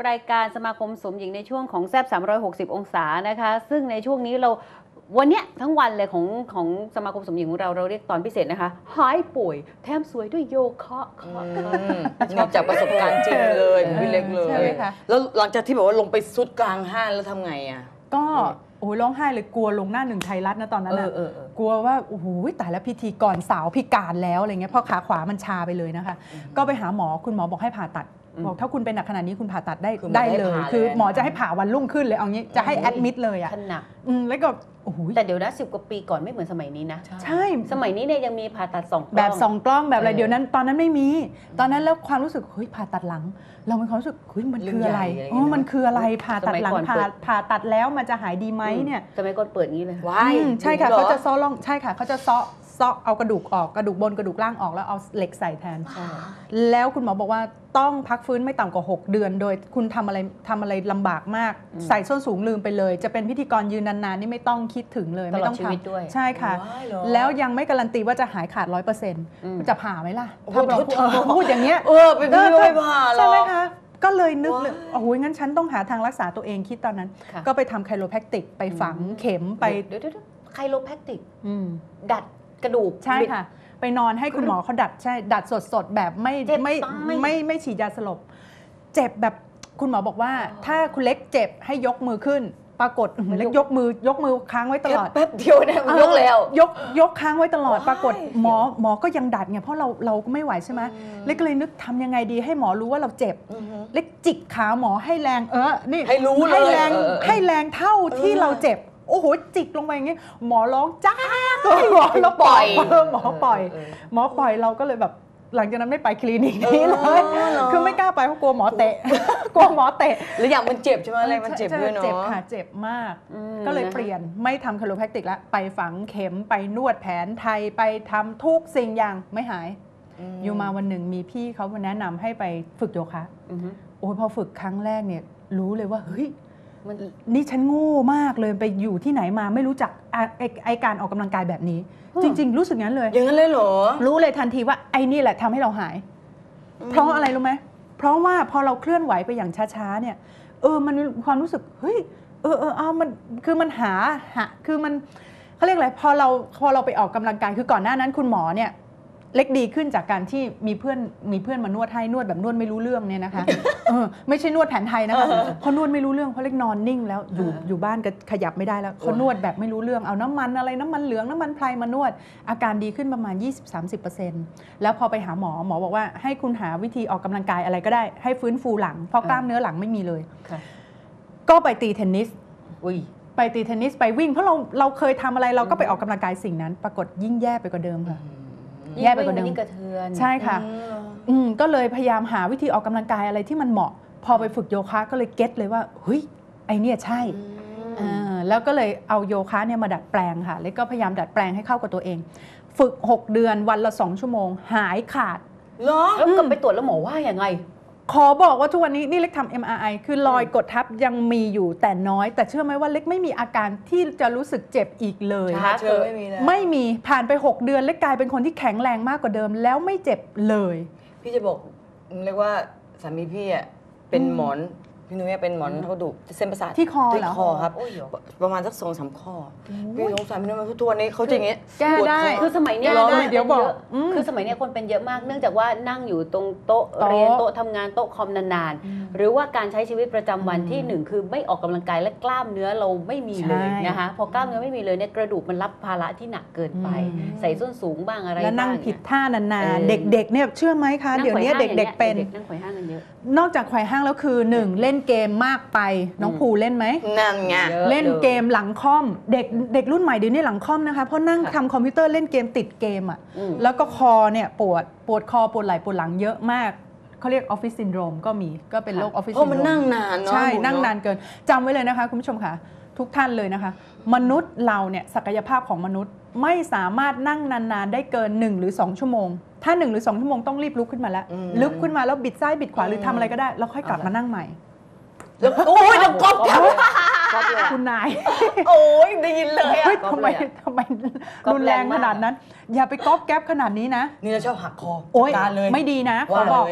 รายการสมาคมสมหญิงในช่วงของแซบ360 องศานะคะซึ่งในช่วงนี้เราวันเนี้ยทั้งวันเลยของสมาคมสมหญิงของเราเรียกตอนพิเศษนะคะหายป่วยแถมสวยด้วยโยคะนอกจากประสบการณ์จริงเลยพี่เล็กเลยแล้วหลังจากที่แบบว่าลงไปซุดกลางห้างแล้วทำไงอ่ะก็โอ้ยร้องไห้เลยกลัวลงหน้าหนึ่งไทยรัฐนะตอนนั้นนะกลัวว่าโอ้โหตายแล้วพิธีกรสาวพิการแล้วอะไรเงี้ยเพราะขาขวามันชาไปเลยนะคะก็ไปหาหมอคุณหมอบอกให้ผ่าตัดบอกถ้าคุณเป็นหนักขนาดนี้คุณผ่าตัดได้เลยคือหมอจะให้ผ่าวันรุ่งขึ้นเลยเอางี้จะให้แอดมิดเลยอ่ะหนักแล้วก็โอ้โหแต่เดี๋ยวนะ10 กว่าปีก่อนไม่เหมือนสมัยนี้นะใช่สมัยนี้เนี่ยยังมีผ่าตัด2 กล้องแบบ2 กล้องแบบอะไรเดี๋ยวนั้นตอนนั้นไม่มีตอนนั้นแล้วความรู้สึกเฮ้ยผ่าตัดหลังเรามีความรู้สึกเฮ้ยมันคืออะไรมันคืออะไรผ่าตัดหลังผ่าตัดแล้วมันจะหายดีไหมเนี่ยสมัยก่อนเปิดงี้เลยใช่ค่ะเขาจะซ้อล่องใช่ค่ะเขาจะซ้อเอากระดูกออกกระดูกบนกระดูกล่างออกแล้วเอาเหล็กใส่แทนแล้วคุณหมอบอกว่าต้องพักฟื้นไม่ต่ำกว่า6 เดือนโดยคุณทำอะไรลำบากมากใส่ส้นสูงลืมไปเลยจะเป็นพิธีกรยืนนานๆนี่ไม่ต้องคิดถึงเลยไม่ต้องทำด้วยใช่ค่ะแล้วยังไม่การันตีว่าจะหายขาด 100%จะผ่าไหมล่ะถ้าเราพูดอย่างเงี้ยเป็นพี่ไม่ผ่าหรอกใช่ไหมคะก็เลยนึกเลยโอ้โหงั้นฉันต้องหาทางรักษาตัวเองคิดตอนนั้นก็ไปทำไคโรแพคติกไปฝังเข็มไปเดี๋ยวไคโรแพคติกดัดกระดูกใช่ค่ะไปนอนให้คุณหมอเขาดัดใช่ดัดสดๆแบบไม่ฉีดยาสลบเจ็บแบบคุณหมอบอกว่าถ้าคุณเล็กเจ็บให้ยกมือขึ้นปรากฏเล็กยกมือค้างไว้ตลอดแป๊บเดียวเนี่ยยกแล้วยกค้างไว้ตลอดปรากฏหมอก็ยังดัดไงเพราะเราก็ไม่ไหวใช่ไหมเล็กก็เลยนึกทำยังไงดีให้หมอรู้ว่าเราเจ็บเล็กจิกขาหมอให้แรงนี่ให้รู้เลยให้แรงเท่าที่เราเจ็บโอ้โหจิกลงไปอย่างงี้หมอร้องจ้าแล้วปล่อยหมอปล่อยเราก็เลยแบบหลังจากนั้นไม่ไปคลินิกนี้เลยคือไม่กล้าไปเพราะกลัวหมอเตะแล้วอย่างมันเจ็บใช่ไหมอะไรมันเจ็บด้วยเนาะเจ็บค่ะเจ็บมากก็เลยเปลี่ยนไม่ทำไคโรแพคติกแล้วไปฝังเข็มไปนวดแผนไทยไปทำทุกสิ่งอย่างไม่หายอยู่มาวันหนึ่งมีพี่เขามาแนะนำให้ไปฝึกโยคะโอ้ยพอฝึกครั้งแรกเนี่ยรู้เลยว่าเฮ้ยนี่ฉันโง่มากเลยไปอยู่ที่ไหนมาไม่รู้จักไอการออกกำลังกายแบบนี้จริงๆรู้สึกงั้นเลยอย่างนั้นเลยเหรอรู้เลยทันทีว่าไอ้นี่แหละทำให้เราหายเพราะอะไรรู้ไหมเพราะว่าพอเราเคลื่อนไหวไปอย่างช้าๆเนี่ยมันมีความรู้สึกเฮ้ยมันคือมันหาคือมันเขาเรียกอะไรพอเราไปออกกำลังกายคือก่อนหน้านั้นคุณหมอเนี่ยเล็กดีขึ้นจากการที่มีเพื่อนมานวดให้นวดแบบนวดไม่รู้เรื่องเนี่ยนะคะไม่ใช่นวดแผนไทยนะคะเขานวดไม่รู้เรื่องเพราะเล็กนอนนิ่งแล้วอยู่บ้านก็ขยับไม่ได้แล้วเขานวดแบบไม่รู้เรื่องเอาน้ำมันอะไรน้ำมันเหลืองน้ำมันไพรมานวดอาการดีขึ้นประมาณ 20-30% แล้วพอไปหาหมอบอกว่าให้คุณหาวิธีออกกำลังกายอะไรก็ได้ให้ฟื้นฟูหลังเพราะกล้ามเนื้อหลังไม่มีเลยก็ไปตีเทนนิสไปตีเทนนิสไปวิ่งเพราะเราเคยทำอะไรเราก็ไปออกกำลังกายสิ่งนั้นปรากฏยิ่งแย่ไปกว่าเดิมค่ะแย่ไปกว่าเดิมใช่ค่ะก็เลยพยายามหาวิธีออกกำลังกายอะไรที่มันเหมาะพอไปฝึกโยคะก็เลยเก็ตเลยว่าเฮ้ยไอเนี่ยใช่แล้วก็เลยเอาโยคะเนี่ยมาดัดแปลงค่ะแล้วก็พยายามดัดแปลงให้เข้ากับตัวเองฝึก6 เดือนวันละ2 ชั่วโมงหายขาดเหรอแล้วก็ไปตรวจแล้วหมอว่าอย่างไงขอบอกว่าทุกวันนี้นี่เล็กทำ MRI คือรอยกดทับยังมีอยู่แต่น้อยแต่เชื่อไหมว่าเล็กไม่มีอาการที่จะรู้สึกเจ็บอีกเลยไม่มีผ่านไป6 เดือนเล็กกลายเป็นคนที่แข็งแรงมากกว่าเดิมแล้วไม่เจ็บเลยพี่จะบอกเรียกว่าสามีพี่อ่ะเป็นหมอนพี่นุ้ยเป็นหมอนกระดูกเส้นประสาทที่คอครับประมาณสัก2-3 ข้อพี่สงสารพี่นุ้ยมาทุกวันนี้เขาจะอย่างงี้แก้ได้คือสมัยนี้เดี๋ยวบอกคือสมัยนี้คนเป็นเยอะมากเนื่องจากว่านั่งอยู่ตรงโต๊ะเรียนโต๊ะทำงานโต๊ะคอมนานๆหรือว่าการใช้ชีวิตประจำวันที่1คือไม่ออกกำลังกายและกล้ามเนื้อเราไม่มีเลยนะคะพอกล้ามเนื้อไม่มีเลยเนี่ยกระดูกมันรับภาระที่หนักเกินไปใส่ส้นสูงบ้างอะไรบ้างแล้วนั่งผิดท่านานๆเด็กๆเนี่ยเชื่อไหมคะเดี๋ยวนี้เด็กๆเป็นนั่งไขว่ห้างกันเยอะนอกจากไขว่ห้างแล้วคือ1เล่นเกมมากไปน้องภูเล่นไหมนั่นไงเล่นเกมหลังคอมเด็กรุ่นใหม่เดี๋ยวนี้หลังคอมนะคะเพราะนั่งทำคอมพิวเตอร์เล่นเกมติดเกมอ่ะแล้วก็คอเนี่ยปวดคอปวดไหล่ปวดหลังเยอะมากเขาเรียกออฟฟิศซินโดรมก็มีก็เป็นโรคออฟฟิศซินโดรมเพราะมันนั่งนานเนาะใช่นั่งนานเกินจำไว้เลยนะคะคุณผู้ชมค่ะทุกท่านเลยนะคะมนุษย์เราเนี่ยศักยภาพของมนุษย์ไม่สามารถนั่งนานๆได้เกิน1 หรือ 2 ชั่วโมงถ้า1 หรือ 2 ชั่วโมงต้องรีบลุกขึ้นมาแล้วลุกขึ้นมาแล้วบิดซ้ายบิดขวาหรือทำอะไรก็ได้แล้วค่อยกลับมานั่งใหม่โอ้ยจะก๊อปคุณนายโอ้ยได้ยินเลยอะทำไมรุนแรงขนาดนั้นอย่าไปก๊อปแก๊ปขนาดนี้นะนี่เราชอบหักคอโอ้ยไม่ดีนะขอบอก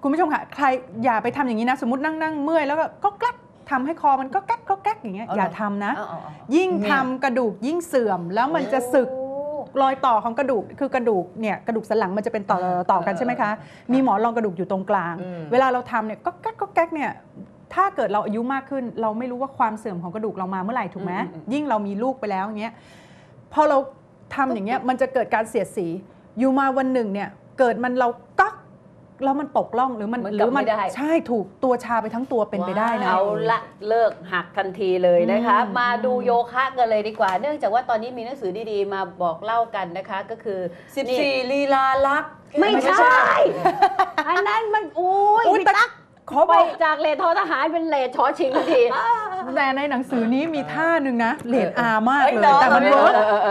คุณผู้ชมค่ะใครอย่าไปทำอย่างนี้นะสมมตินั่งเมื่อยแล้วก็แกล้กทำให้คอมันก็แก๊กอย่างเงี้ยอย่าทำนะยิ่งทำกระดูกยิ่งเสื่อมแล้วมันจะสึกรอยต่อของกระดูกคือกระดูกเนี่ยกระดูกสันหลังมันจะเป็นต่อกันใช่ไหมคะมีหมอนรองกระดูกอยู่ตรงกลางเวลาเราทำเนี่ยก็แก๊กเนี่ยถ้าเกิดเราอายุมากขึ้นเราไม่รู้ว่าความเสื่อมของกระดูกเรามาเมื่อไหร่ถูกไหมยิ่งเรามีลูกไปแล้วอย่างเงี้ยพอเราทำอย่างเงี้ยมันจะเกิดการเสียดสีอยู่มาวันหนึ่งเนี่ยเกิดมันเราก๊อกแล้วมันตกล่องหรือมันใช่ถูกตัวชาไปทั้งตัวเป็นไปได้นะเอาละเลิกหักทันทีเลยนะคะมาดูโยคะกันเลยดีกว่าเนื่องจากว่าตอนนี้มีหนังสือดีๆมาบอกเล่ากันนะคะก็คือ 14ลีลาลักษณ์ไม่ใช่อันนั้นมันพี่ตั๊กขอไปจากเลททหารเป็นเลทชอชิงทันทีแต่ในหนังสือนี้มีท่าหนึ่งนะเลทอาร์มากเลยแต่มันเวิร์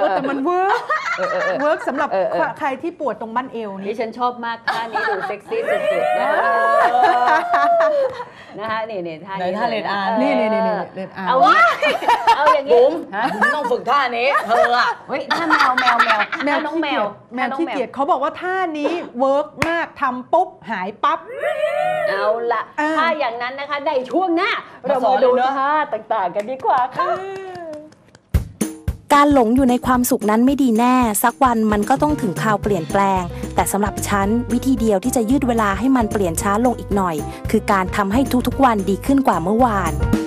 กสำหรับใครที่ปวดตรงบั้นเอวนี่ฉันชอบมากท่านี้ดูเซ็กซี่สุดๆนะคะนี่ท่านี้ท่าเลทอาร์นี่เลทอาร์เอาอย่างนี้บุ๋มต้องฝึกท่านี้เธออะท่าแมวน้องแมวขี้เกียจเขาบอกว่าท่านี้เวิร์กมากทำปุ๊บหายปั๊บเอาละถ้าอย่างนั้นนะคะในช่วงหน้าเรามาดูท่าต่างๆกันดีกว่าค่ะการหลงอยู่ในความสุขนั้นไม่ดีแน่สักวันมันก็ต้องถึงคราวเปลี่ยนแปลงแต่สำหรับฉันวิธีเดียวที่จะยืดเวลาให้มันเปลี่ยนช้าลงอีกหน่อยคือการทำให้ทุกๆวันดีขึ้นกว่าเมื่อวาน